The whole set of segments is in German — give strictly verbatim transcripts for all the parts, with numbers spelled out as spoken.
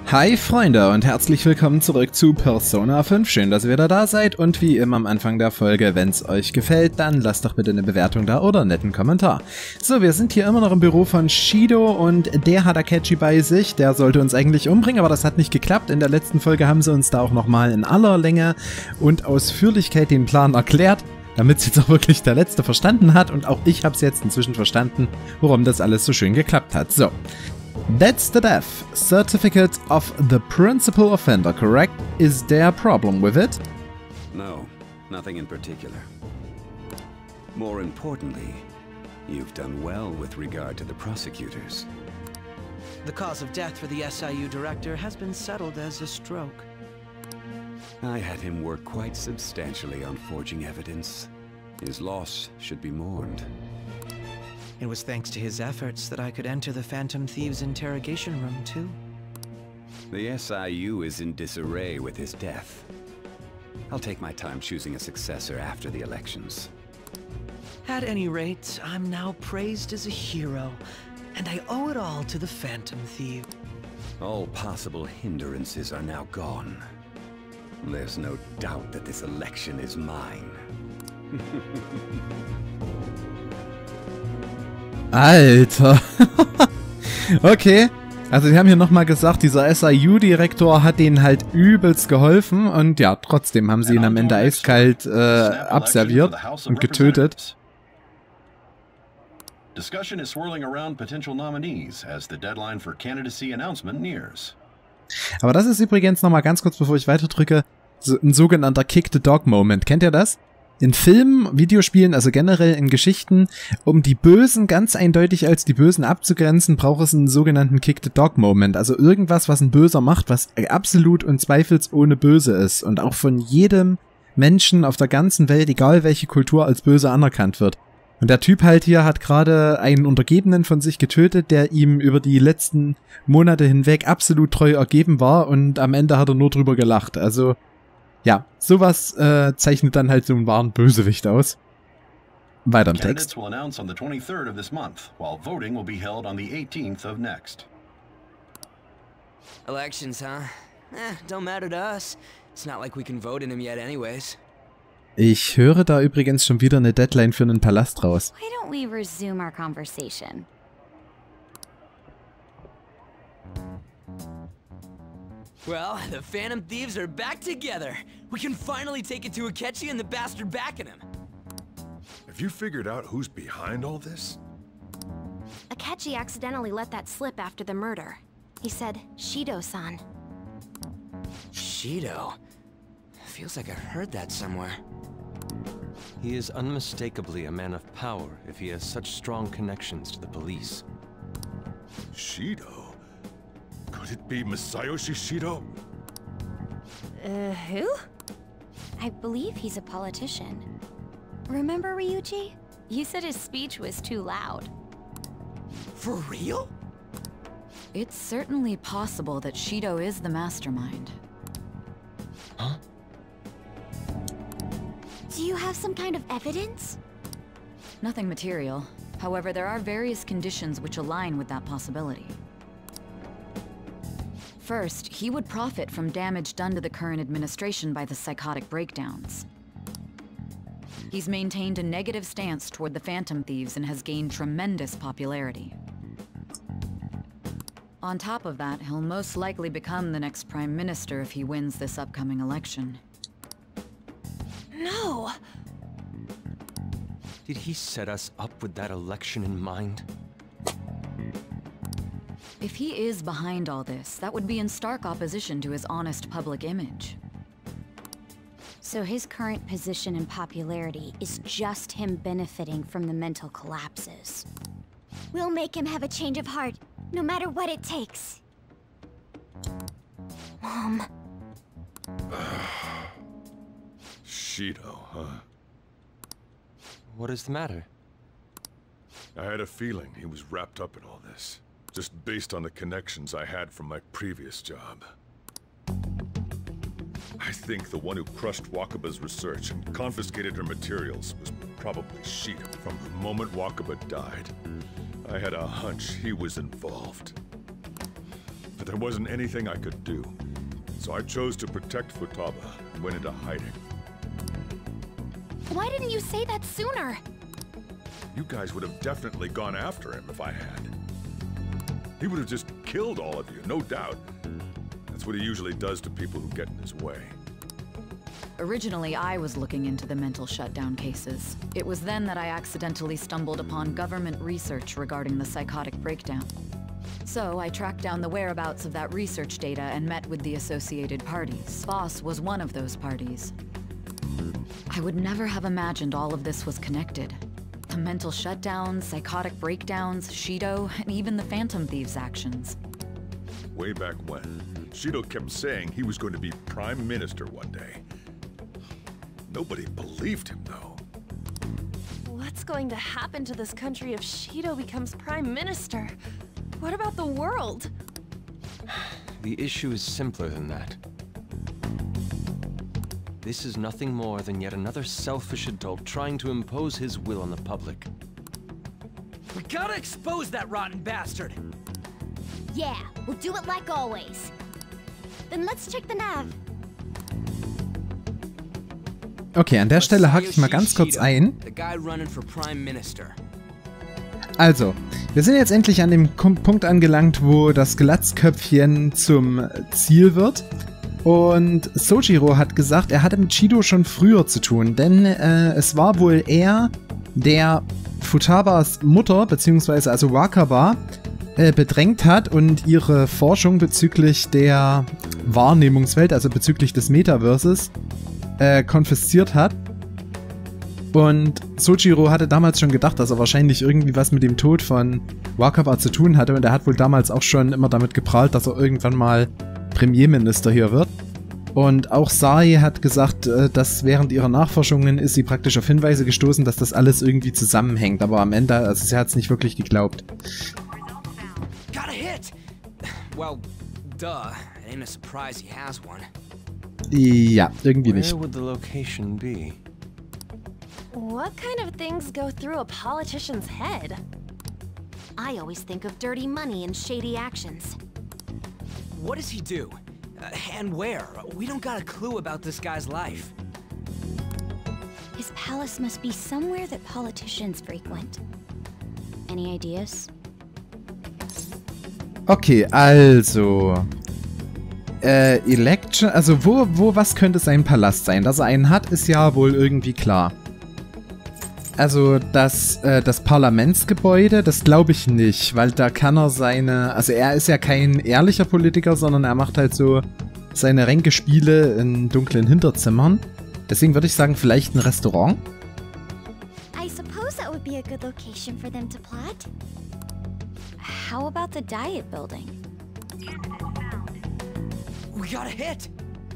Hi Freunde und herzlich willkommen zurück zu Persona fünf. Schön, dass ihr wieder da seid und wie immer am Anfang der Folge, wenn es euch gefällt, dann lasst doch bitte eine Bewertung da oder einen netten Kommentar. So, wir sind hier immer noch im Büro von Shido und der hat Akechi bei sich. Der sollte uns eigentlich umbringen, aber das hat nicht geklappt. In der letzten Folge haben sie uns da auch nochmal in aller Länge und Ausführlichkeit den Plan erklärt, damit es jetzt auch wirklich der Letzte verstanden hat und auch ich habe es jetzt inzwischen verstanden, warum das alles so schön geklappt hat. So. That's the death certificate of the principal offender, correct? Is there a problem with it? No, nothing in particular. More importantly, you've done well with regard to the prosecutors. The cause of death for the S I U director has been settled as a stroke. I had him work quite substantially on forging evidence. His loss should be mourned. It was thanks to his efforts that I could enter the Phantom Thieves' interrogation room, too. The S I U is in disarray with his death. I'll take my time choosing a successor after the elections. At any rate, I'm now praised as a hero, and I owe it all to the Phantom Thieves. All possible hindrances are now gone. There's no doubt that this election is mine. Alter. Okay. Also die haben hier nochmal gesagt, dieser S I U-Direktor hat denen halt übelst geholfen und ja, trotzdem haben sie ihn am Ende eiskalt äh, abserviert und getötet. Discussion is swirling around potential nominees as the deadline for candidacy announcement nears. Aber das ist übrigens nochmal ganz kurz, bevor ich weiterdrücke, so ein sogenannter Kick-the-Dog-Moment. Kennt ihr das? In Filmen, Videospielen, also generell in Geschichten, um die Bösen ganz eindeutig als die Bösen abzugrenzen, braucht es einen sogenannten Kick-the-Dog-Moment. Also irgendwas, was ein Böser macht, was absolut und zweifelsohne böse ist und auch von jedem Menschen auf der ganzen Welt, egal welche Kultur, als böse anerkannt wird. Und der Typ halt hier hat gerade einen Untergebenen von sich getötet, der ihm über die letzten Monate hinweg absolut treu ergeben war und am Ende hat er nur drüber gelacht. Also ja, sowas äh, zeichnet dann halt so einen wahren Bösewicht aus. Weiter im Text. Candidates will announce on the twenty-third of this month, while voting will be held on the eighteenth of next. Elections, huh? Eh, don't matter to us. It's not like we can vote in them yet anyways. Ich höre da übrigens schon wieder eine Deadline für einen Palast raus. Why don't we resume our conversation? Well, the Phantom Thieves are back together. We can finally take it to Akechi and the bastard backing him. Have you figured out who's behind all this? Akechi accidentally let that slip after the murder. He said, Shido-san. Shido? Feels like I heard that somewhere. He is unmistakably a man of power if he has such strong connections to the police. Shido? Could it be Masayoshi Shido? Uh, who? I believe he's a politician. Remember, Ryuji? You said his speech was too loud. For real? It's certainly possible that Shido is the mastermind. Huh? Do you have some kind of evidence? Nothing material. However, there are various conditions which align with that possibility. First, he would profit from damage done to the current administration by the psychotic breakdowns. He's maintained a negative stance toward the Phantom Thieves and has gained tremendous popularity. On top of that, he'll most likely become the next Prime Minister if he wins this upcoming election. No! Did he set us up with that election in mind? If he is behind all this, that would be in stark opposition to his honest public image. So his current position and popularity is just him benefiting from the mental collapses. We'll make him have a change of heart, no matter what it takes. Mom. Shido, huh? What is the matter? I had a feeling he was wrapped up in all this, just based on the connections I had from my previous job. I think the one who crushed Wakaba's research and confiscated her materials was probably Shido. From the moment Wakaba died, I had a hunch he was involved. but there wasn't anything I could do. So I chose to protect Futaba and went into hiding. Why didn't you say that sooner? You guys would have definitely gone after him if I had. He would have just killed all of you, no doubt. That's what he usually does to people who get in his way. Originally, I was looking into the mental shutdown cases. It was then that I accidentally stumbled upon government research regarding the psychotic breakdown. So I tracked down the whereabouts of that research data and met with the associated parties. Boss was one of those parties. I would never have imagined all of this was connected. The mental shutdowns, psychotic breakdowns, Shido, and even the Phantom Thieves' actions. Way back when, Shido kept saying he was going to be Prime Minister one day. Nobody believed him, though. What's going to happen to this country if Shido becomes Prime Minister? What about the world? The issue is simpler than that. This is nothing more than yet another selfish adult trying to impose his will on the public. We gotta expose that rotten bastard! Yeah, we'll do it like always. Then let's check the nav. Okay, an der Stelle hake ich mal ganz kurz ein. Also, wir sind jetzt endlich an dem Punkt angelangt, wo das Glatzköpfchen zum Ziel wird. Und Sojiro hat gesagt, er hatte mit Shido schon früher zu tun, denn äh, es war wohl er, der Futabas Mutter, beziehungsweise also Wakaba, äh, bedrängt hat und ihre Forschung bezüglich der Wahrnehmungswelt, also bezüglich des Metaverses, äh, konfisziert hat. Und Sojiro hatte damals schon gedacht, dass er wahrscheinlich irgendwie was mit dem Tod von Wakaba zu tun hatte, und er hat wohl damals auch schon immer damit geprahlt, dass er irgendwann mal Premierminister hier wird. Und auch Sai hat gesagt, dass während ihrer Nachforschungen ist sie praktisch auf Hinweise gestoßen, dass das alles irgendwie zusammenhängt. Aber am Ende, also sie hat es nicht wirklich geglaubt. Got a hit. Well, duh. It ain't a surprise he has one. Ja, irgendwie nicht. Where would the location be? What kind of things go through a politician's head? I always think of dirty money and shady actions. What does he do? Uh, and where? We don't got a clue about this guy's life. His palace must be somewhere that politicians frequent. Any ideas? Okay, also... Äh, Election... Also wo, wo, was könnte sein Palast sein? Dass er einen hat, ist ja wohl irgendwie klar. Also das, äh, das Parlamentsgebäude, das glaube ich nicht, weil da kann er seine... Also er ist ja kein ehrlicher Politiker, sondern er macht halt so seine Ränkespiele in dunklen Hinterzimmern. Deswegen würde ich sagen, vielleicht ein Restaurant. I suppose that would be a good location for them to plot. How about the Diet Building? We got a hit!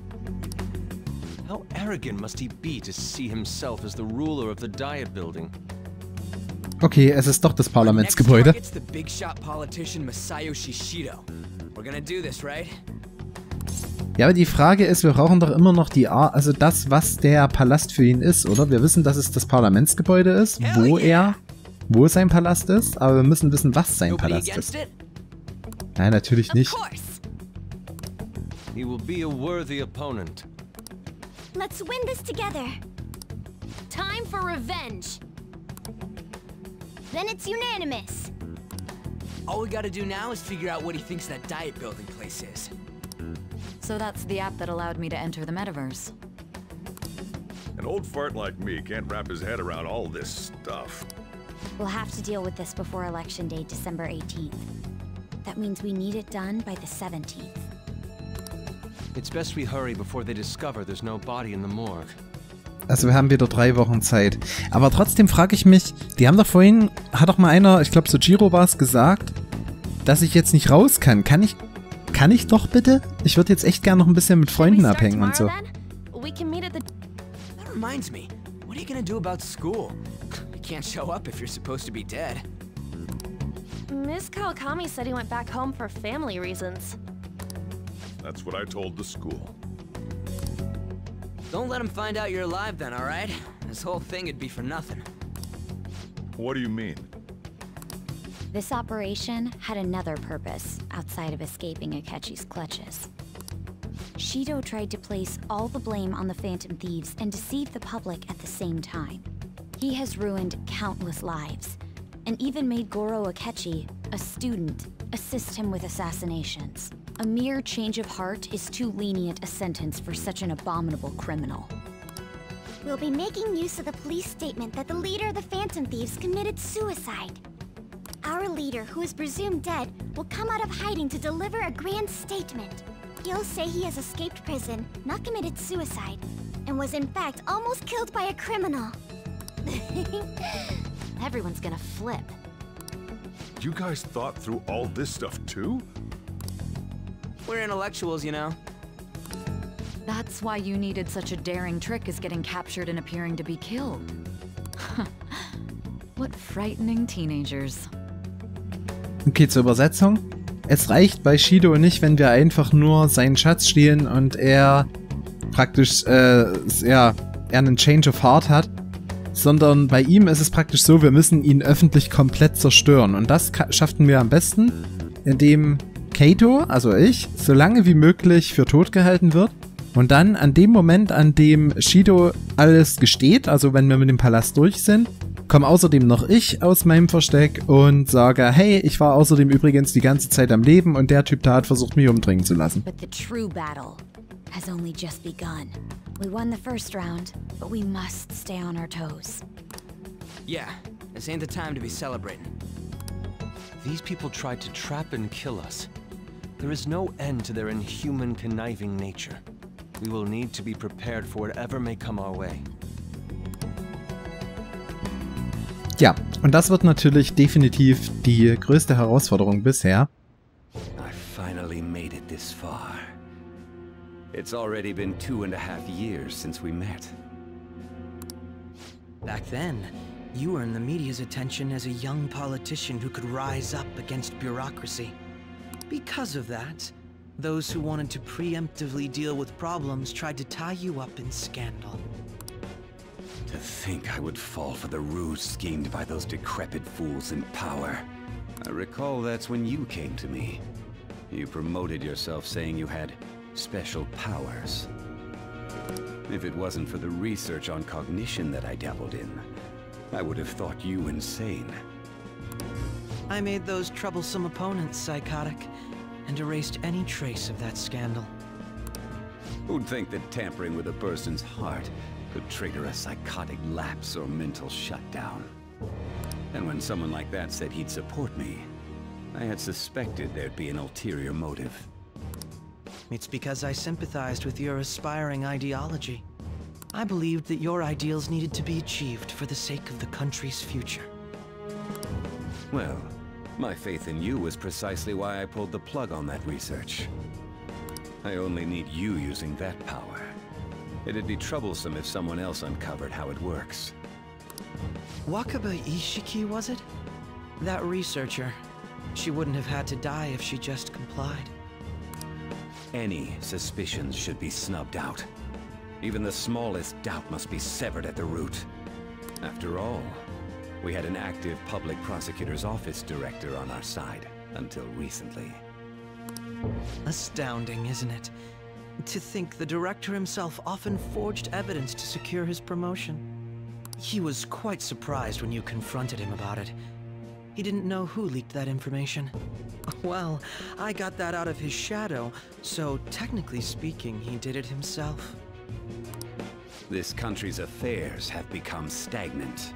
How arrogant must he be to see himself as the ruler of the Diet Building? Okay, es ist doch das Parlamentsgebäude. It's the big shot politician Masayoshi Shido. We're gonna do this, right? Ja, aber die Frage ist, wir brauchen doch immer noch die Art, also das, was der Palast für ihn ist, oder? Wir wissen, dass es das Parlamentsgebäude ist, wo er, wo sein Palast ist, aber wir müssen wissen, was sein Palast ist. Nein, natürlich nicht. He will be a worthy opponent. Let's win this together. Time for revenge. Then it's unanimous. All we gotta do now is figure out what he thinks that Diet Building place is. So that's the app that allowed me to enter the metaverse. An old fart like me can't wrap his head around all this stuff. We'll have to deal with this before Election Day, December eighteenth. That means we need it done by the seventeenth. It's best we hurry before they discover there's no body in the morgue. Also wir haben wieder drei Wochen Zeit. Aber trotzdem frage ich mich, die haben doch vorhin, hat doch mal einer, ich glaube Sojiro war es, gesagt, dass ich jetzt nicht raus kann. Kann ich, kann ich doch bitte? Ich würde jetzt echt gerne noch ein bisschen mit Freunden abhängen und so. That reminds me, what are you gonna do about school? You can't show up if you're supposed to be dead. Miss Kawakami said he went back home for family reasons. That's what I told the school. Don't let him find out you're alive then, alright? This whole thing would be for nothing. What do you mean? This operation had another purpose outside of escaping Akechi's clutches. Shido tried to place all the blame on the Phantom Thieves and deceive the public at the same time. He has ruined countless lives, and even made Goro Akechi, a student, assist him with assassinations. A mere change of heart is too lenient a sentence for such an abominable criminal. We'll be making use of the police statement that the leader of the Phantom Thieves committed suicide. Our leader, who is presumed dead, will come out of hiding to deliver a grand statement. He'll say he has escaped prison, not committed suicide, and was in fact almost killed by a criminal. Everyone's gonna flip. You guys thought through all this stuff too? We're intellectuals, you know. That's why you needed such a daring trick as getting captured and appearing to be killed. What frightening teenagers. Okay, zur Übersetzung. Es reicht bei Shido nicht, wenn wir einfach nur seinen Schatz stehlen und er praktisch, äh, ja, er einen Change of Heart hat, sondern bei ihm ist es praktisch so, wir müssen ihn öffentlich komplett zerstören. Und das schafften wir am besten, indem Kaito, also ich, so lange wie möglich für tot gehalten wird. Und dann an dem Moment, an dem Shido alles gesteht, also wenn wir mit dem Palast durch sind, komme außerdem noch ich aus meinem Versteck und sage, hey, ich war außerdem übrigens die ganze Zeit am Leben und der Typ da hat versucht, mich umbringen zu lassen. But the true battle has only just begun. We won the first round, but we must stay on our toes. Yeah, this ain't the time to be celebrating. These people tried to trap and kill us. There is no end to their inhuman, conniving nature. We will need to be prepared for whatever may come our way. Ja, und das wird natürlich definitiv die größte Herausforderung bisher. I finally made it this far. It's already been two and a half years since we met. Back then, you earned the media's attention as a young politician who could rise up against bureaucracy. Because of that, those who wanted to preemptively deal with problems tried to tie you up in scandal. To think I would fall for the ruse schemed by those decrepit fools in power. I recall that's when you came to me. You promoted yourself saying you had special powers. If it wasn't for the research on cognition that I dabbled in, I would have thought you insane. I made those troublesome opponents psychotic, and erased any trace of that scandal. Who'd think that tampering with a person's heart could trigger a psychotic lapse or mental shutdown? And when someone like that said he'd support me, I had suspected there'd be an ulterior motive. It's because I sympathized with your aspiring ideology. I believed that your ideals needed to be achieved for the sake of the country's future. Well, my faith in you was precisely why I pulled the plug on that research. I only need you using that power. It'd be troublesome if someone else uncovered how it works. Wakaba Ishiki, was it? That researcher. She wouldn't have had to die if she just complied. Any suspicions should be snubbed out. Even the smallest doubt must be severed at the root. After all, we had an active public prosecutor's office director on our side, until recently. Astounding, isn't it? To think the director himself often forged evidence to secure his promotion. He was quite surprised when you confronted him about it. He didn't know who leaked that information. Well, I got that out of his shadow, so technically speaking, he did it himself. This country's affairs have become stagnant.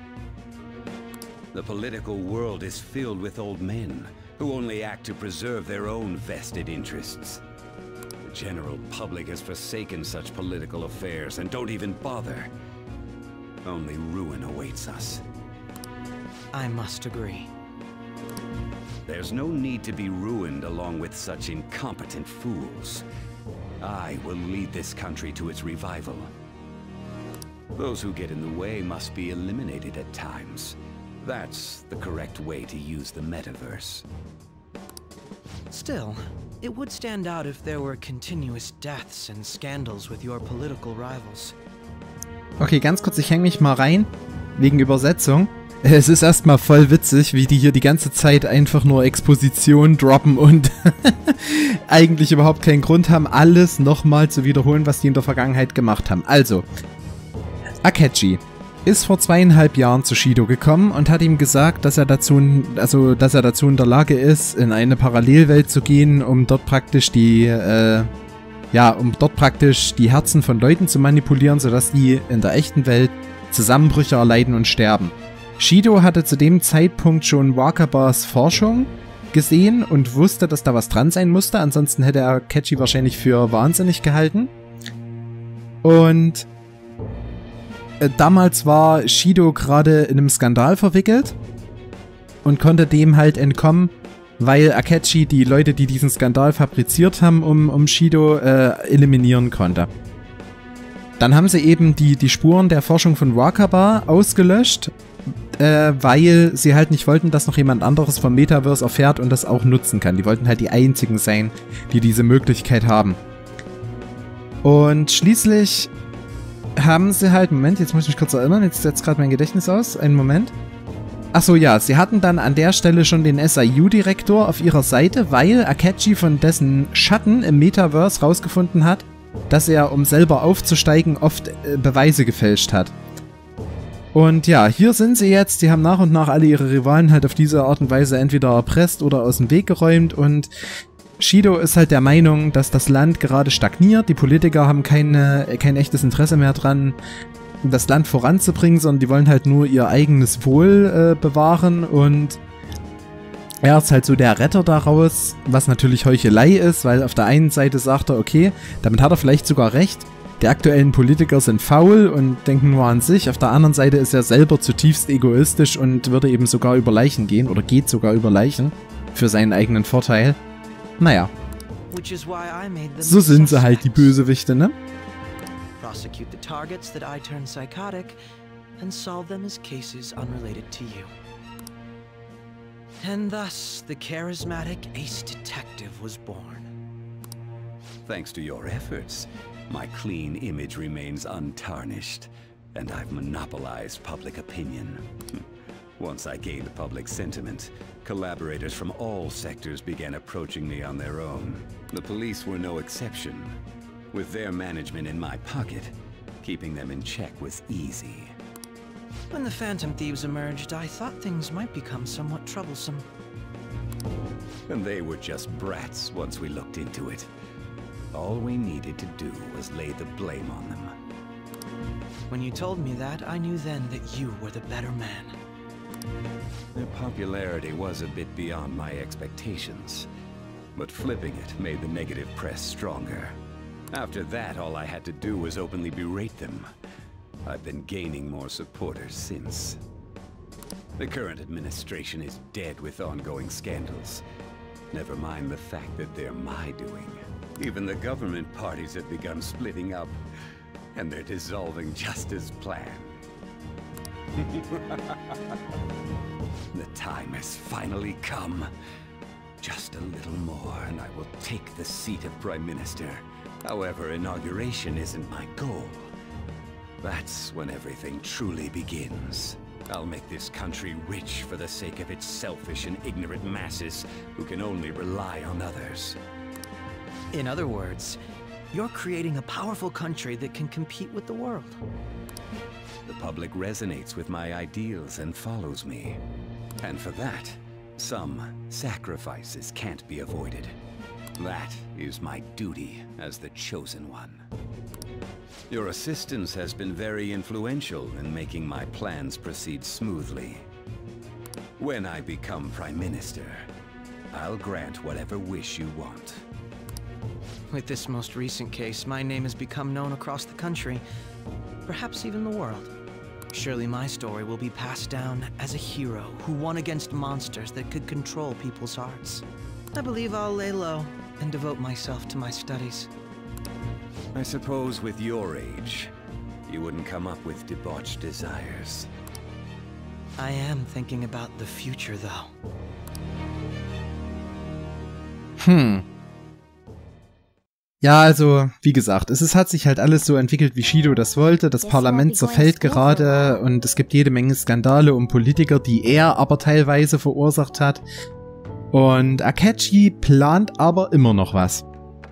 The political world is filled with old men who only act to preserve their own vested interests. The general public has forsaken such political affairs and don't even bother. Only ruin awaits us. I must agree. There's no need to be ruined along with such incompetent fools. I will lead this country to its revival. Those who get in the way must be eliminated at times. That's the correct way to use the metaverse. Still, it would stand out if there were continuous deaths and scandals with your political rivals. Okay, ganz kurz, ich hänge mich mal rein, wegen Übersetzung. Es ist erstmal voll witzig, wie die hier die ganze Zeit einfach nur Exposition droppen und eigentlich überhaupt keinen Grund haben, alles nochmal zu wiederholen, was die in der Vergangenheit gemacht haben. Also, Akechi ist vor zweieinhalb Jahren zu Shido gekommen und hat ihm gesagt, dass er dazu, also, dass er dazu in der Lage ist, in eine Parallelwelt zu gehen, um dort praktisch die, äh, ja, um dort praktisch die Herzen von Leuten zu manipulieren, sodass die in der echten Welt Zusammenbrüche erleiden und sterben. Shido hatte zu dem Zeitpunkt schon Wakabas Forschung gesehen und wusste, dass da was dran sein musste, ansonsten hätte er Akechi wahrscheinlich für wahnsinnig gehalten. Und äh, damals war Shido gerade in einem Skandal verwickelt und konnte dem halt entkommen, weil Akechi die Leute, die diesen Skandal fabriziert haben, um, um Shido äh, eliminieren konnte. Dann haben sie eben die, die Spuren der Forschung von Wakaba ausgelöscht, äh, weil sie halt nicht wollten, dass noch jemand anderes vom Metaverse erfährt und das auch nutzen kann. Die wollten halt die einzigen sein, die diese Möglichkeit haben. Und schließlich haben sie halt, Moment, jetzt muss ich mich kurz erinnern, jetzt setzt gerade mein Gedächtnis aus, einen Moment. Achso, ja, sie hatten dann an der Stelle schon den S I U-Direktor auf ihrer Seite, weil Akechi von dessen Schatten im Metaverse rausgefunden hat, dass er, um selber aufzusteigen, oft äh, Beweise gefälscht hat. Und ja, hier sind sie jetzt, die haben nach und nach alle ihre Rivalen halt auf diese Art und Weise entweder erpresst oder aus dem Weg geräumt und Shido ist halt der Meinung, dass das Land gerade stagniert, die Politiker haben keine, kein echtes Interesse mehr dran, das Land voranzubringen, sondern die wollen halt nur ihr eigenes Wohl äh, bewahren und er ist halt so der Retter daraus, was natürlich Heuchelei ist, weil auf der einen Seite sagt er, okay, damit hat er vielleicht sogar recht, die aktuellen Politiker sind faul und denken nur an sich, auf der anderen Seite ist er selber zutiefst egoistisch und würde eben sogar über Leichen gehen oder geht sogar über Leichen für seinen eigenen Vorteil. Naja, so sind sie halt die Bösewichte, ne? Prosecute the targets that I turn psychotic and solve them as cases unrelated to you. And thus, the charismatic ace detective was born. Thanks to your efforts, my clean image remains untarnished, and I've monopolized public opinion. Once I gained public sentiment, collaborators from all sectors began approaching me on their own. The police were no exception. With their management in my pocket, keeping them in check was easy. When the Phantom Thieves emerged, I thought things might become somewhat troublesome. And they were just brats once we looked into it. All we needed to do was lay the blame on them. When you told me that, I knew then that you were the better man. Their popularity was a bit beyond my expectations, but flipping it made the negative press stronger. After that, all I had to do was openly berate them. I've been gaining more supporters since. The current administration is dead with ongoing scandals. Never mind the fact that they're my doing. Even the government parties have begun splitting up, and they're dissolving just as planned. The time has finally come. Just a little more, and I will take the seat of Prime Minister. However, inauguration isn't my goal. That's when everything truly begins. I'll make this country rich for the sake of its selfish and ignorant masses who can only rely on others. In other words, you're creating a powerful country that can compete with the world. The public resonates with my ideals and follows me. And for that, some sacrifices can't be avoided. That is my duty as the Chosen One. Your assistance has been very influential in making my plans proceed smoothly. When I become Prime Minister, I'll grant whatever wish you want. With this most recent case, my name has become known across the country, perhaps even the world. Surely my story will be passed down as a hero who won against monsters that could control people's hearts. I believe I'll lay low and devote myself to my studies. I suppose with your age, you wouldn't come up with debauched desires. I am thinking about the future, though. Hm. Ja, also, wie gesagt, es ist, hat sich halt alles so entwickelt, wie Shido das wollte. Das Parlament zerfällt gerade und es gibt jede Menge Skandale um Politiker, die er aber teilweise verursacht hat. Und Akechi plant aber immer noch was.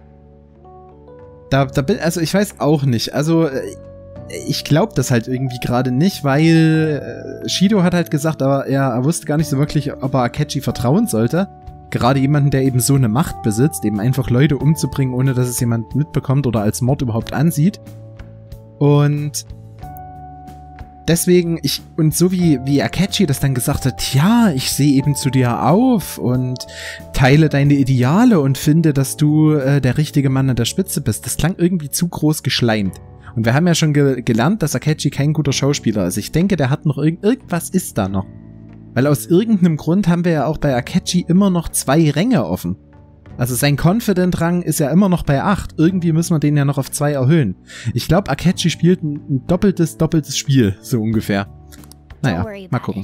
Da, da bin, also ich weiß auch nicht, also ich glaube das halt irgendwie gerade nicht, weil äh, Shido hat halt gesagt, aber er, er wusste gar nicht so wirklich, ob er Akechi vertrauen sollte. Gerade jemanden, der eben so eine Macht besitzt, eben einfach Leute umzubringen, ohne dass es jemand mitbekommt oder als Mord überhaupt ansieht. Und deswegen, ich, und so wie, wie Akechi das dann gesagt hat, ja, ich sehe eben zu dir auf und teile deine Ideale und finde, dass du äh, der richtige Mann an der Spitze bist. Das klang irgendwie zu groß geschleimt. Und wir haben ja schon ge gelernt, dass Akechi kein guter Schauspieler ist. Ich denke, der hat noch irg irgendwas ist da noch. Weil aus irgendeinem Grund haben wir ja auch bei Akechi immer noch zwei Ränge offen. Also sein Confident-Rang ist ja immer noch bei acht. Irgendwie müssen wir den ja noch auf zwei erhöhen. Ich glaube, Akechi spielt ein, ein doppeltes, doppeltes Spiel, so ungefähr. Naja, mal gucken.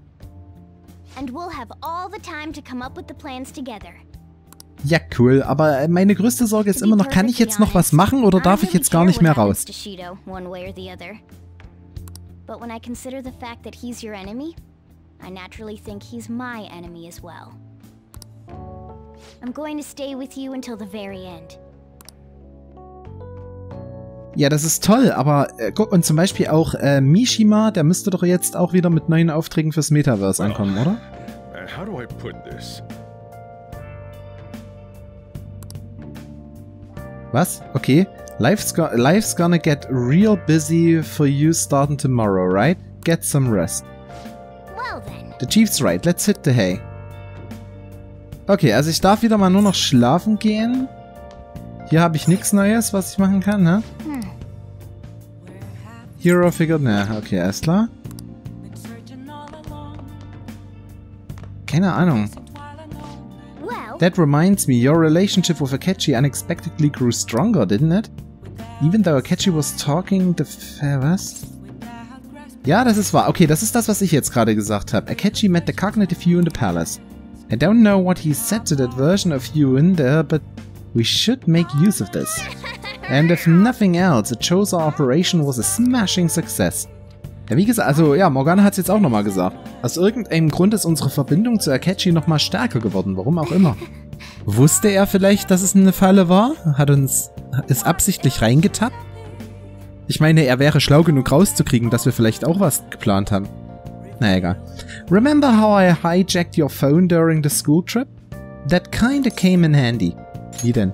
Ja, cool. Aber meine größte Sorge ist immer noch, kann ich jetzt noch was machen oder darf ich jetzt gar nicht mehr raus? But when I consider the fact that he's your enemy, I naturally think he's my enemy as well. I'm going to stay with you until the very end. Ja, das ist toll, aber äh, guck, und zum Beispiel auch äh, Mishima, der müsste doch jetzt auch wieder mit neuen Aufträgen fürs Metaverse ankommen, oder? How do I put this? Was? Okay. Life's, go life's gonna get real busy for you starting tomorrow, right? Get some rest. Well then. The Chief's right, let's hit the hay. Okay, also ich darf wieder mal nur noch schlafen gehen. Hier habe ich nichts Neues, was ich machen kann, ne? Hm. Hero figured, ne, okay, alles klar. Keine Ahnung. That reminds me, your relationship with Akechi unexpectedly grew stronger, didn't it? Even though Akechi was talking the... Was? Ja, das ist wahr. Okay, das ist das, was ich jetzt gerade gesagt habe. Akechi met the cognitive you in the palace. I don't know what he said to that version of you in there, but we should make use of this. And if nothing else, it shows our operation was a smashing success. Ja, wie gesagt, also ja, Morgana hat es jetzt auch nochmal gesagt. Aus irgendeinem Grund ist unsere Verbindung zu Akechi nochmal stärker geworden, warum auch immer. Wusste er vielleicht, dass es eine Falle war? Hat uns... ist absichtlich reingetappt? Ich meine, er wäre schlau genug rauszukriegen, dass wir vielleicht auch was geplant haben. Na egal. Remember how I hijacked your phone during the school trip? That kinda came in handy. Wie denn?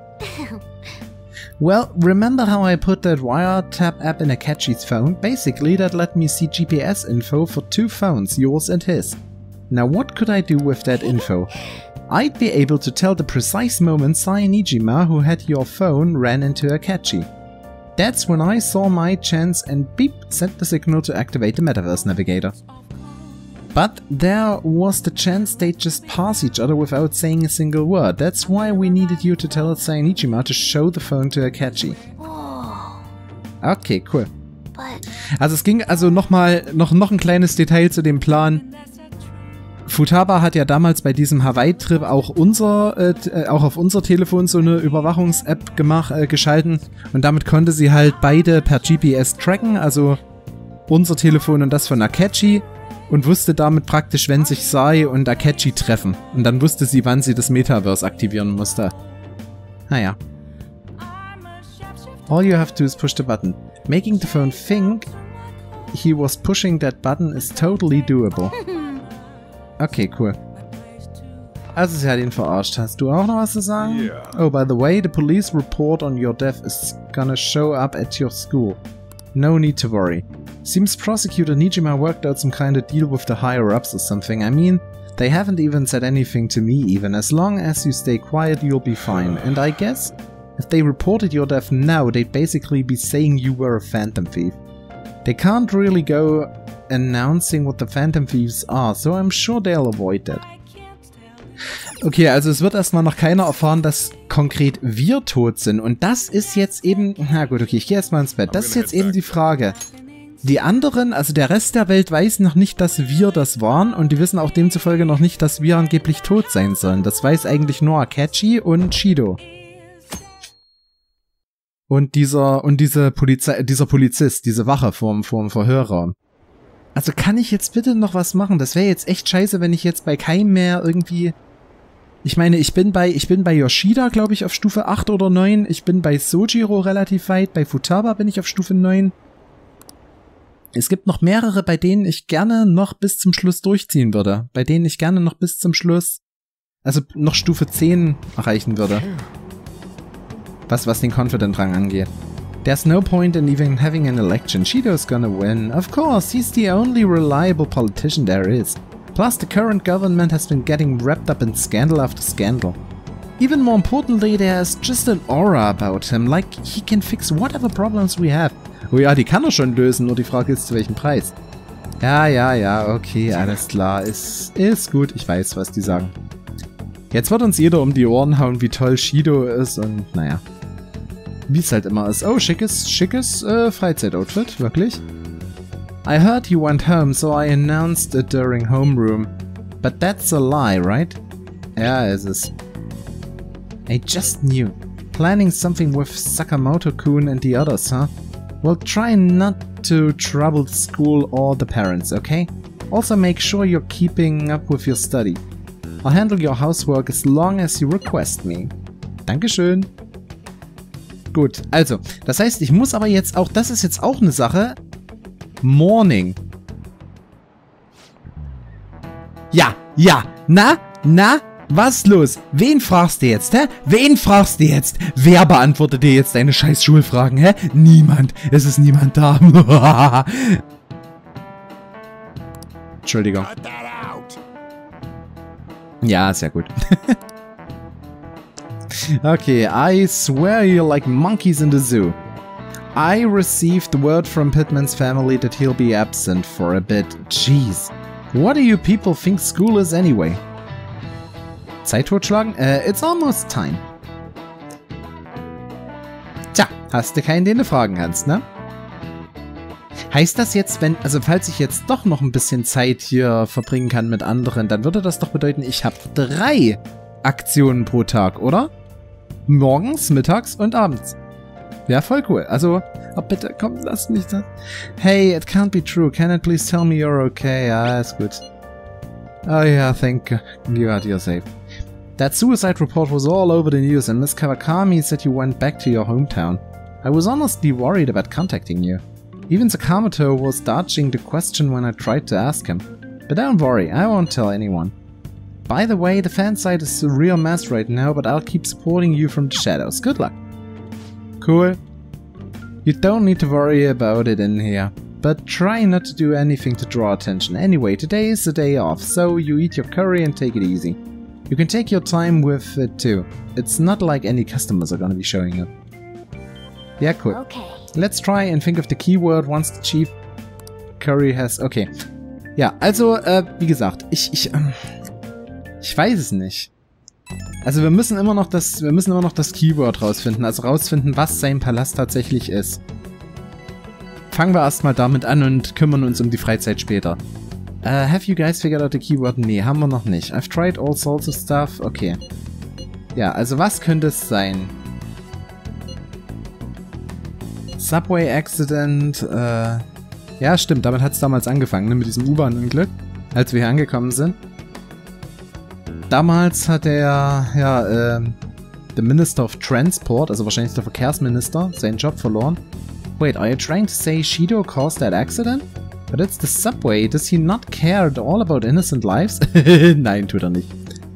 Well, remember how I put that wiretap app in Akechi's phone? Basically, that let me see G P S info for two phones, yours and his. Now what could I do with that info? I'd be able to tell the precise moment Saenijima, who had your phone, ran into Akechi. That's when I saw my chance and beep, sent the signal to activate the Metaverse Navigator. But there was the chance they'd just pass each other without saying a single word. That's why we needed you to tell Saenijima to show the phone to Akechi. Okay, cool. Also es ging also nochmal, noch, noch ein kleines Detail zu dem Plan. Futaba hat ja damals bei diesem Hawaii-Trip auch unser, äh, auch auf unser Telefon so eine Überwachungs-App gemacht, äh, geschalten und damit konnte sie halt beide per G P S tracken, also unser Telefon und das von Akechi und wusste damit praktisch, wenn sich Sai und Akechi treffen und dann wusste sie, wann sie das Metaverse aktivieren musste. Naja. All you have to do is push the button. Making the phone think he was pushing that button is totally doable. Okay, cool. Also sie hat ihn verarscht. Hast du auch noch was zu sagen? Yeah. Oh, by the way, the police report on your death is gonna show up at your school. No need to worry. Seems Prosecutor Nijima worked out some kind of deal with the higher-ups or something. I mean, they haven't even said anything to me even. As long as you stay quiet, you'll be fine. And I guess, if they reported your death now, they'd basically be saying you were a Phantom Thief. They can't really go announcing what the Phantom Thieves are, so I'm sure they'll avoid that. Okay, also es wird erstmal noch keiner erfahren, dass konkret wir tot sind. Und das ist jetzt eben... Na gut, okay, ich gehe erstmal ins Bett. Das ist jetzt eben die Frage. Die anderen, also der Rest der Welt weiß noch nicht, dass wir das waren. Und die wissen auch demzufolge noch nicht, dass wir angeblich tot sein sollen. Das weiß eigentlich nur Akechi und Shido. und dieser und diese Polizei, dieser Polizist, diese Wache vorm, vorm Verhörraum. Also kann ich jetzt bitte noch was machen? Das wäre jetzt echt scheiße, wenn ich jetzt bei keinem mehr irgendwie... Ich meine, ich bin bei ich bin bei Yoshida, glaube ich, auf Stufe acht oder neun. Ich bin bei Sojiro relativ weit. Bei Futaba bin ich auf Stufe neun. Es gibt noch mehrere, bei denen ich gerne noch bis zum Schluss durchziehen würde. Bei denen ich gerne noch bis zum Schluss, also noch Stufe zehn erreichen würde. Was, was den Confident-Rang angeht. There's no point in even having an election. Shido's gonna win. Of course, he's the only reliable politician there is. Plus, the current government has been getting wrapped up in scandal after scandal. Even more importantly, there's just an aura about him, like he can fix whatever problems we have. Oh ja, die kann er schon lösen, nur die Frage ist, zu welchem Preis. Ja, ja, ja, okay, alles klar, ist, ist gut, ich weiß, was die sagen. Jetzt wird uns jeder um die Ohren hauen, wie toll Shido ist und naja. Wie es halt immer ist. Oh, schickes, schickes äh, Freizeitoutfit, wirklich. I heard you went home, so I announced it during homeroom. But that's a lie, right? Ja, es ist. I just knew. Planning something with Sakamoto-kun and the others, huh? Well, try not to trouble the school or the parents, okay? Also make sure you're keeping up with your study. I'll handle your housework as long as you request me. Dankeschön. Gut, also, das heißt, ich muss aber jetzt auch, das ist jetzt auch eine Sache. Morning. Ja, ja, na, na, was los? Wen fragst du jetzt, hä? Wen fragst du jetzt? Wer beantwortet dir jetzt deine scheiß Schulfragen, hä? Niemand. Es ist niemand da. Entschuldigung. Ja, sehr gut. Okay, I swear you're like monkeys in the zoo. I received word from Pitman's family that he'll be absent for a bit. Jeez. What do you people think school is anyway? Zeit totschlagen? Uh, it's almost time. Tja, hast du keinen, den du fragen kannst, ne? Heißt das jetzt, wenn, also falls ich jetzt doch noch ein bisschen Zeit hier verbringen kann mit anderen, dann würde das doch bedeuten, ich habe drei Aktionen pro Tag, oder? Morgens, mittags und abends. Ja, voll cool. Also, oh bitte, komm, lass mich das. Hey, it can't be true. Can it please tell me you're okay? Ja, ist gut. Oh yeah, thank God you're safe. That suicide report was all over the news and Miss Kawakami said you went back to your hometown. I was honestly worried about contacting you. Even Sakamoto was dodging the question when I tried to ask him. But don't worry, I won't tell anyone. By the way, the fan site is a real mess right now, but I'll keep supporting you from the shadows. Good luck. Cool. You don't need to worry about it in here. But try not to do anything to draw attention. Anyway, today is the day off, so you eat your curry and take it easy. You can take your time with it too. It's not like any customers are gonna be showing up. Yeah, cool. Okay. Let's try and think of the keyword once the chief curry has... Okay. Ja, also, äh, wie gesagt, ich, ich, ähm, ich weiß es nicht. Also wir müssen immer noch das, wir müssen immer noch das Keyword rausfinden, also rausfinden, was sein Palast tatsächlich ist. Fangen wir erstmal damit an und kümmern uns um die Freizeit später. Uh, have you guys figured out the keyword? Nee, haben wir noch nicht. I've tried all sorts of stuff. Okay. Ja, also was könnte es sein? Subway Accident, äh... ja, stimmt, damit hat es damals angefangen, ne, mit diesem U-Bahn-Unglück, als wir hier angekommen sind. Damals hat der, ja, äh, der Minister of Transport, also wahrscheinlich der Verkehrsminister, seinen Job verloren. Wait, are you trying to say Shido caused that accident? But it's the subway. Does he not care at all about innocent lives? Nein, tut er nicht.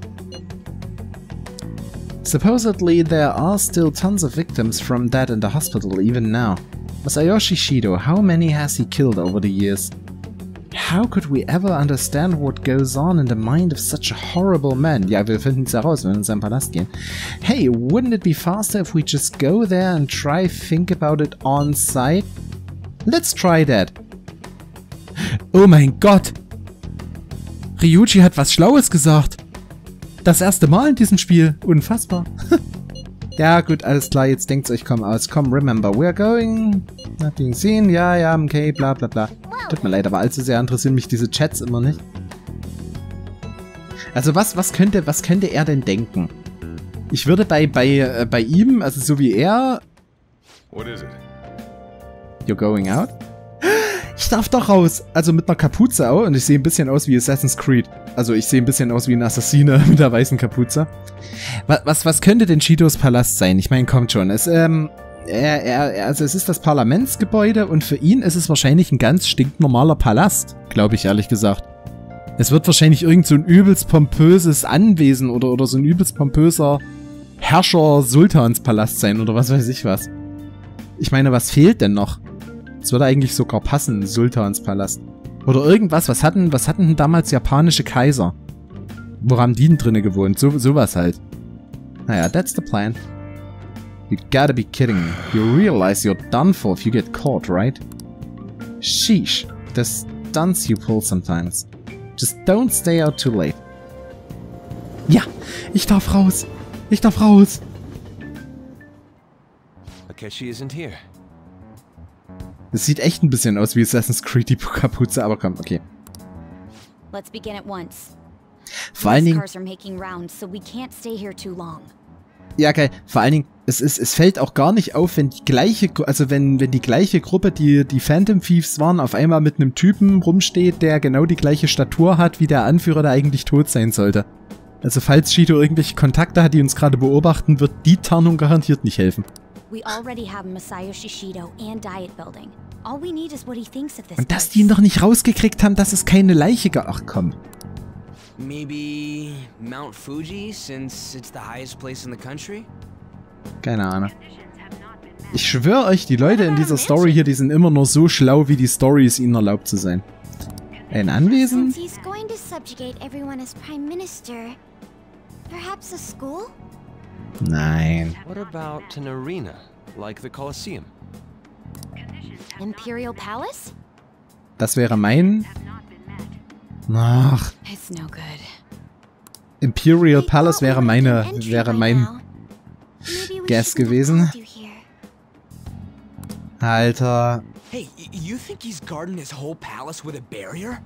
Supposedly there are still tons of victims from that in the hospital even now. Masayoshi Shido, how many has he killed over the years? How could we ever understand what goes on in the mind of such a horrible man? Ja, wir finden es heraus, wenn wir in seinen Palast gehen. Hey, wouldn't it be faster if we just go there and try think about it on site? Let's try that. Oh mein Gott! Ryuji hat was Schlaues gesagt. Das erste Mal in diesem Spiel. Unfassbar. Ja, gut, alles klar, jetzt denkt's euch, komm aus. Komm, remember, we're going... Not being seen, ja, ja, okay, bla bla bla. Tut mir leid, aber allzu sehr interessieren mich diese Chats immer nicht. Also was, was könnte, was könnte er denn denken? Ich würde bei, bei, äh, bei ihm, also so wie er... What is it? You're going out? Ich darf doch raus. Also mit einer Kapuze auch. Und ich sehe ein bisschen aus wie Assassin's Creed. Also ich sehe ein bisschen aus wie ein Assassine mit der weißen Kapuze. Was, was, was könnte denn Shidos Palast sein? Ich meine, kommt schon. Es, ähm, er, er, also es ist das Parlamentsgebäude und für ihn ist es wahrscheinlich ein ganz stinknormaler Palast. Glaube ich, ehrlich gesagt. Es wird wahrscheinlich irgend so ein übelst pompöses Anwesen oder, oder so ein übelst pompöser Herrscher-Sultanspalast sein oder was weiß ich was. Ich meine, was fehlt denn noch? Es würde eigentlich sogar passen, Sultanspalast. Oder irgendwas, was hatten, was hatten denn damals japanische Kaiser? Wo haben die denn drinnen gewohnt? So, sowas halt. Naja, that's the plan. You gotta be kidding me. You realize you're done for if you get caught, right? Sheesh. The stunts you pull sometimes. Just don't stay out too late. Ja, ich darf raus. Ich darf raus. Akechi isn't here. Es sieht echt ein bisschen aus wie Assassin's Creed, die Kapuze, aber komm, okay. Let's begin at once. Vor allen Dingen... Cars are making rounds, so we can't stay here too long. Ja, geil. Vor allen Dingen, es, ist, es fällt auch gar nicht auf, wenn die gleiche, also wenn, wenn die gleiche Gruppe, die die Phantom Thieves waren, auf einmal mit einem Typen rumsteht, der genau die gleiche Statur hat, wie der Anführer, der eigentlich tot sein sollte. Also falls Shido irgendwelche Kontakte hat, die uns gerade beobachten, wird die Tarnung garantiert nicht helfen. We already have Masayoshi Shido and Diet Building. All we need is what he thinks of this. Und dass die ihn doch nicht rausgekriegt haben, dass es keine Leiche gab. Ach komm. Maybe Mount Fuji, since it's the highest place in the country? Keine Ahnung. Ich schwöre euch, die Leute in dieser Story hier, die sind immer nur so schlau, wie die Story es ihnen erlaubt zu sein. Ein Anwesen? Since he's going to subjugate everyone as Prime Minister, perhaps a school? Nein. What about an arena, like the Colosseum? Imperial Palace? Das wäre mein... Ach. It's no good. Imperial Palace wäre meine... wäre mein... Guess gewesen. Alter. Hey, you think he's guarding his whole palace with a barrier?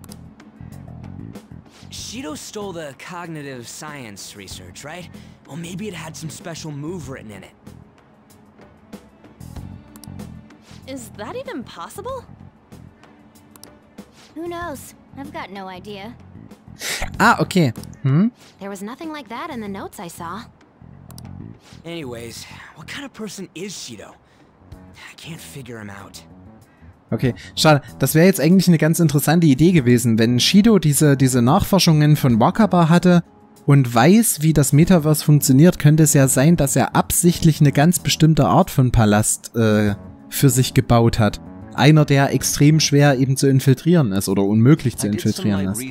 Shido stole the cognitive science research, right? Well, maybe it had some special move written in it. Is that even possible? Who knows? I've got no idea. Ah, okay. Hm? There was nothing like that in the notes I saw. Anyways, what kind of person is Shido? I can't figure him out. Okay, schade. Das wäre jetzt eigentlich eine ganz interessante Idee gewesen, wenn Shido diese, diese Nachforschungen von Wakaba hatte und weiß, wie das Metaverse funktioniert, könnte es ja sein, dass er absichtlich eine ganz bestimmte Art von Palast äh, für sich gebaut hat. Einer, der extrem schwer eben zu infiltrieren ist oder unmöglich zu infiltrieren ist.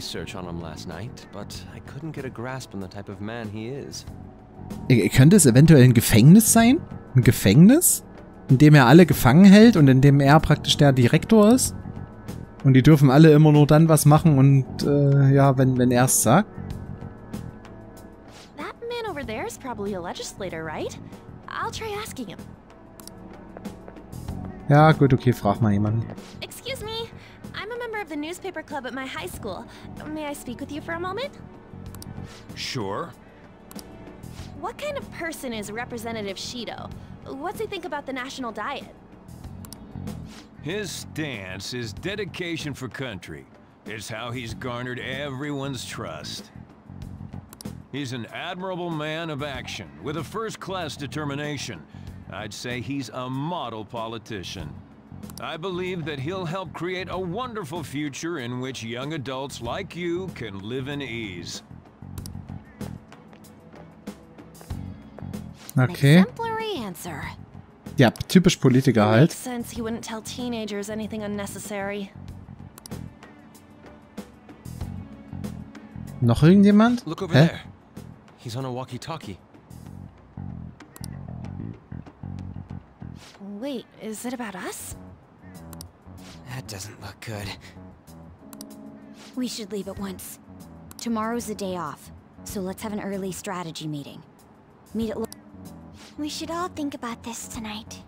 Könnte es eventuell ein Gefängnis sein? Ein Gefängnis? In dem er alle gefangen hält und in dem er praktisch der Direktor ist? Und die dürfen alle immer nur dann was machen und, äh, ja, wenn, wenn er es sagt? That man over there is probably a legislator, right? I'll try asking him. Ja, gut, okay, frag mal jemanden. Excuse me, I'm a member of the newspaper club at my high school. May I speak with you for a moment? Sure. What kind of person is Representative Shido? What's he think about the national diet? His stance is dedication for country. It's how he's garnered everyone's trust. He's an admirable man of action, with a first-class determination. I'd say he's a model politician. I believe that he'll help create a wonderful future in which young adults like you can live in ease. Okay. Exemplary answer. Ja, typisch Politiker halt. Makes sense he wouldn't tell teenagers anything unnecessary. Noch irgendjemand? Look over Hä? there. He's on a walkie-talkie. Wait, is it about us? That doesn't look good. We should leave at once. Tomorrow's the day off, so let's have an early strategy meeting. Meet at... We should all think about this tonight.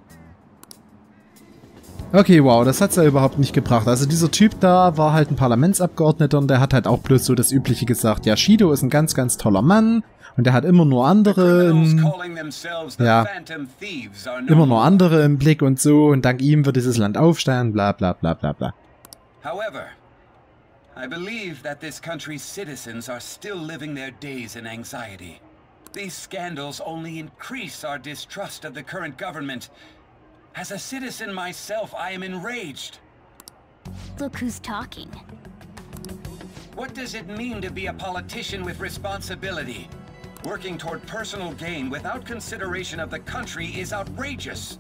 Okay, wow, das hat's ja überhaupt nicht gebracht. Also dieser Typ da war halt ein Parlamentsabgeordneter und der hat halt auch bloß so das Übliche gesagt. Ja, Shido ist ein ganz, ganz toller Mann Und er hat immer nur andere im, ja, immer nur andere im Blick und so. Und dank ihm wird dieses Land aufsteigen, bla bla bla bla bla. However, I believe that this country's citizens are still living their days in anxiety. These scandals only increase our distrust of the current government. As a citizen myself, I am enraged. Look who's talking. What does it mean to be a politician with responsibility? Working toward personal gain without consideration of the country is outrageous.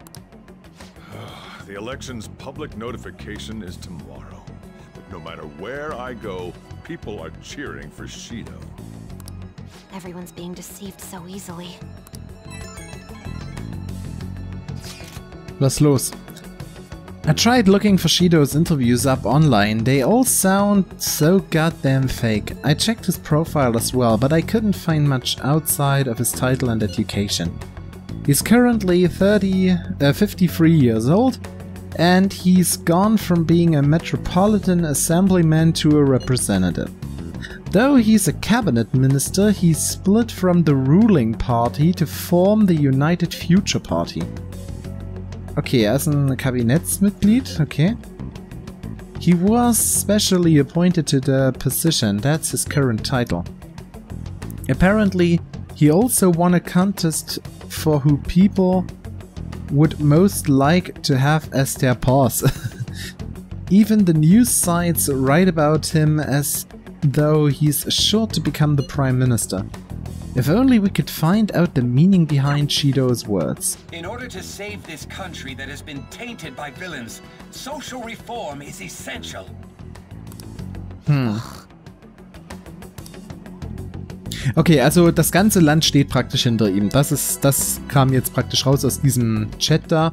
The election's public notification is tomorrow. But no matter where I go, people are cheering for Shido. Everyone's being deceived so easily. Was los? I tried looking for Shido's interviews up online. They all sound so goddamn fake. I checked his profile as well, but I couldn't find much outside of his title and education. He's currently thirty, uh, fifty-three years old, and he's gone from being a Metropolitan Assemblyman to a representative. Though he's a cabinet minister, he's split from the ruling party to form the United Future Party. Okay, er ist ein Kabinettsmitglied, okay. He was specially appointed to the position, that's his current title. Apparently, he also won a contest for who people would most like to have as their boss. Even the news sites write about him as though he's sure to become the Prime Minister. If only we could find out the meaning behind Shido's words. In order to save this country that has been tainted by villains, social reform is essential. Hm. Okay, also das ganze Land steht praktisch hinter ihm. Das ist, das kam jetzt praktisch raus aus diesem Chat da.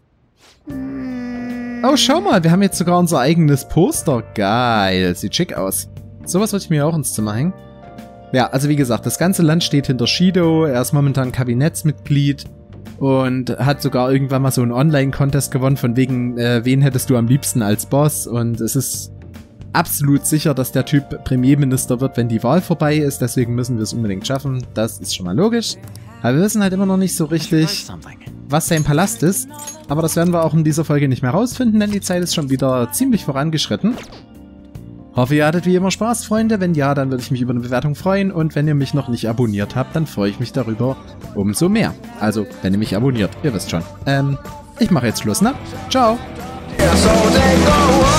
Oh, schau mal, wir haben jetzt sogar unser eigenes Poster. Geil, sieht schick aus. Sowas wollte ich mir auch ins Zimmer hängen. Ja, also wie gesagt, das ganze Land steht hinter Shido. Er ist momentan Kabinettsmitglied und hat sogar irgendwann mal so einen Online-Contest gewonnen, von wegen, äh, wen hättest du am liebsten als Boss? Und es ist absolut sicher, dass der Typ Premierminister wird, wenn die Wahl vorbei ist. Deswegen müssen wir es unbedingt schaffen. Das ist schon mal logisch. Aber wir wissen halt immer noch nicht so richtig, was sein Palast ist. Aber das werden wir auch in dieser Folge nicht mehr rausfinden, denn die Zeit ist schon wieder ziemlich vorangeschritten. Hoffe, ihr hattet wie immer Spaß, Freunde. Wenn ja, dann würde ich mich über eine Bewertung freuen. Und wenn ihr mich noch nicht abonniert habt, dann freue ich mich darüber umso mehr. Also, wenn ihr mich abonniert, ihr wisst schon. Ähm, ich mache jetzt Schluss, ne? Ciao!